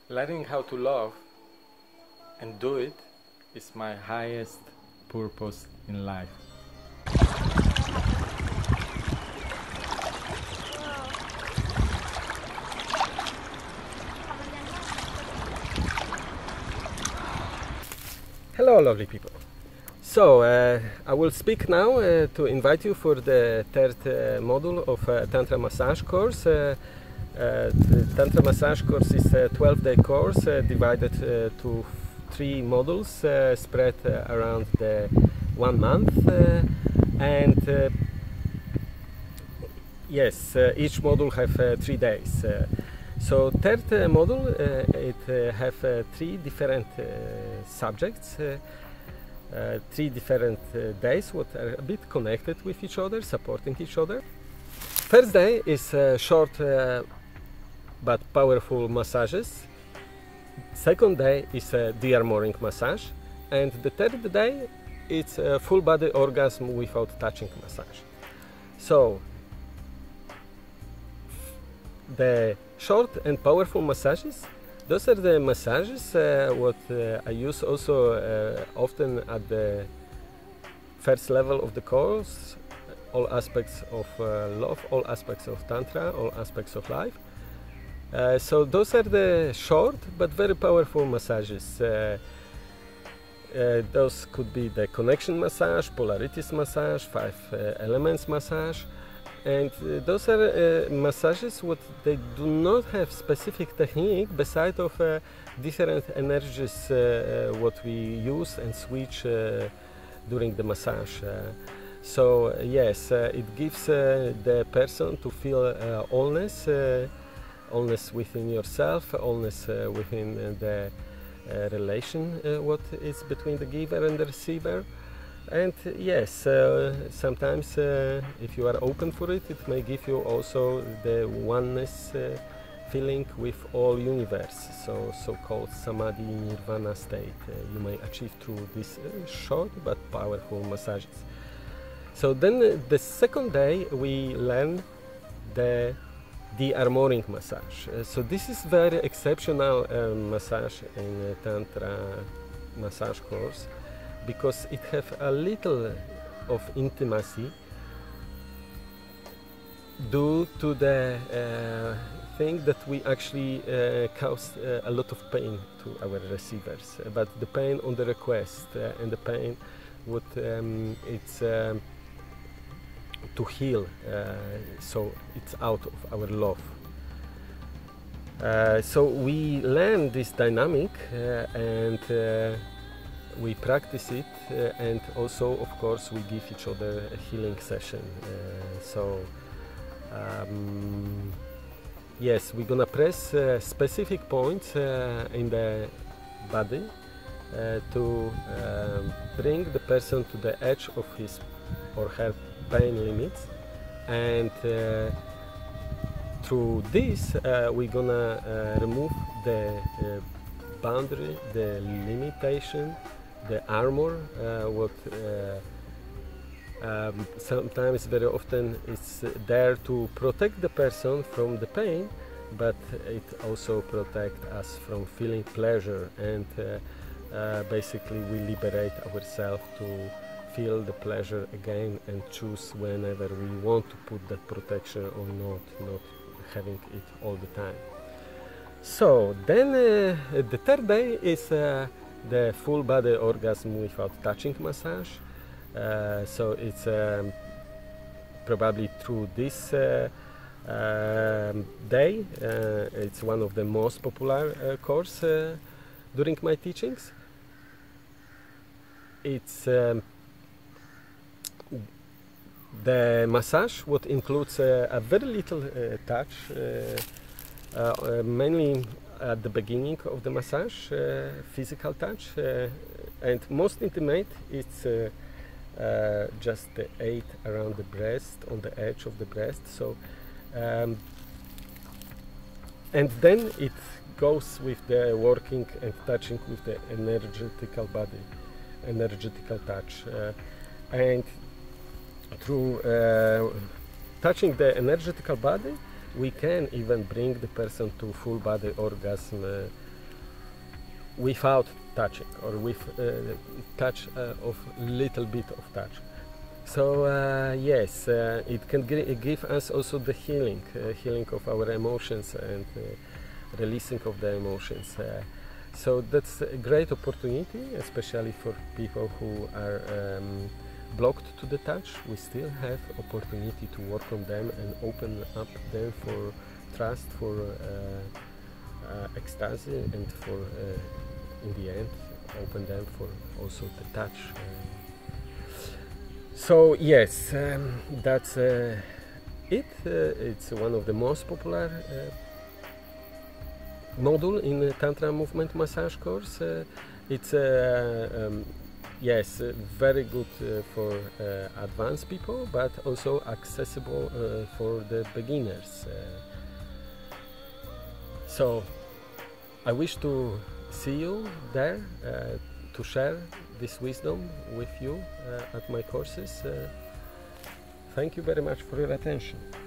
Learning how to love and do it is my highest purpose in life. Hello lovely people. So I will speak now to invite you for the third module of Tantra Massage course. The Tantra Massage course is a 12-day course divided to 3 modules spread around the 1 month and yes, each module have 3 days. So third module it have 3 different subjects, 3 different days what are a bit connected with each other, supporting each other. First day is short but powerful massages. Second day is a De-Armouring Massage, and the third day it's a full body orgasm without touching massage. So the short and powerful massages, those are the massages what I use also often at the first level of the course, all aspects of love, all aspects of Tantra, all aspects of life. So those are the short but very powerful massages. Those could be the connection massage, polarities massage, 5 elements massage, and those are massages what they do not have specific technique beside of different energies what we use and switch during the massage. So yes, it gives the person to feel allness, allness within yourself, allness within the relation what is between the giver and the receiver. And yes, sometimes if you are open for it, it may give you also the oneness feeling with all universe, so-called samadhi nirvana state you may achieve through these short but powerful massages. So then the second day we learn the De-Armouring Massage. So this is very exceptional massage in Tantra massage course, because it have a little of intimacy due to the thing that we actually cause a lot of pain to our receivers, but the pain on the request and the pain what it's to heal, so it's out of our love. So we learn this dynamic and we practice it, and also of course we give each other a healing session. Yes, we're gonna press specific points in the body to bring the person to the edge of his or her pain limits, and through this we're gonna remove the boundary, the limitation, the armor what sometimes very often it's there to protect the person from the pain, but it also protects us from feeling pleasure, and basically we liberate ourselves to feel the pleasure again and choose whenever we want to put that protection or not having it all the time. So then the third day is the full body orgasm without touching massage. So it's probably through this day, it's one of the most popular course during my teachings. It's the massage what includes a very little touch, mainly at the beginning of the massage, physical touch, and most intimate it's just the 8 around the breast, on the edge of the breast. So and then it goes with the working and touching with the energetical body, energetical touch, and through touching the energetical body we can even bring the person to full body orgasm without touching, or with touch of little bit of touch. So yes, it can give us also the healing of our emotions and releasing of the emotions. So that's a great opportunity, especially for people who are blocked to the touch. We still have opportunity to work on them and open up them for trust, for ecstasy, and for in the end open them for also the touch. So yes, that's it. It's one of the most popular module in the Tantra movement massage course. It's yes, very good for advanced people, but also accessible for the beginners. So I wish to see you there to share this wisdom with you at my courses. Thank you very much for your attention.